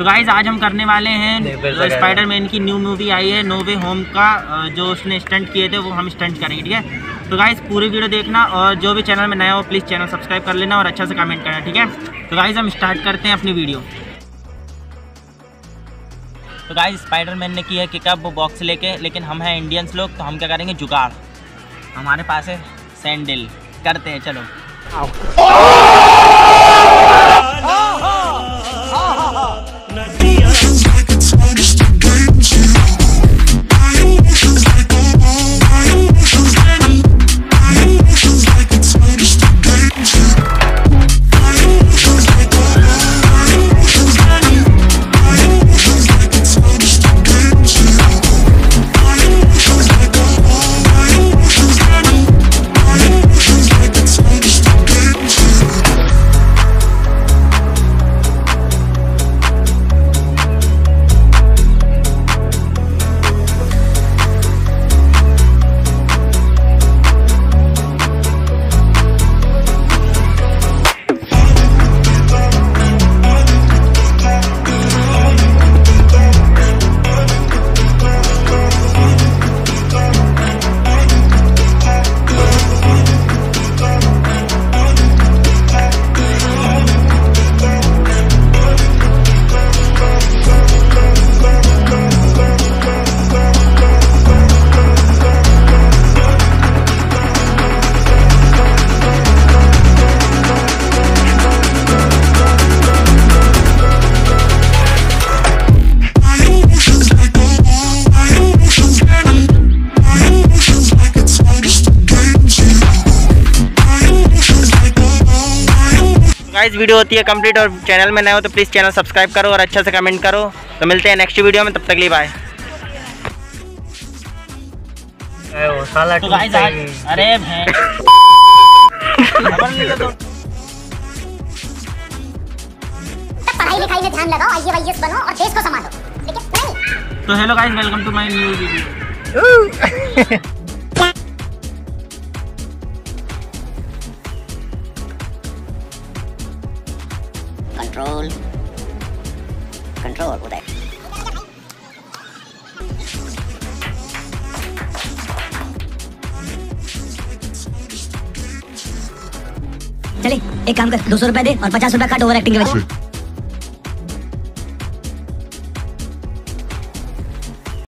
तो गाइज आज हम करने वाले हैं स्पाइडरमैन की न्यू मूवी आई है नो वे होम का, जो उसने स्टंट किए थे वो हम स्टंट करेंगे, ठीक है। तो गाइज पूरी वीडियो देखना और जो भी चैनल में नया हो प्लीज़ चैनल सब्सक्राइब कर लेना और अच्छा से कमेंट करना, ठीक है। तो गाइज हम स्टार्ट करते हैं अपनी वीडियो। तो गाइज स्पाइडरमैन ने किया किकअप वो बॉक्स लेके, लेकिन हम हैं इंडियंस लोग तो हम क्या करेंगे जुगाड़। हमारे पास है सैंडल, करते हैं चलो। गाइस वीडियो होती है कंप्लीट और चैनल में नए हो तो प्लीज़ चैनल सब्सक्राइब करो और अच्छा से कमेंट करो। तो मिलते हैं नेक्स्ट वीडियो में, तब तक के लिए बाय। तो गाइस अरे पढ़ाई लिखाई में ध्यान लगाओ, IAS बनो और देश को संभालो, लेकिन नहीं। तो hello guys, welcome to my new video. Control Uday. चलिए एक काम कर, 200 रुपए दे और 50 रुपए कट ओवर एक्टिंग के वजह।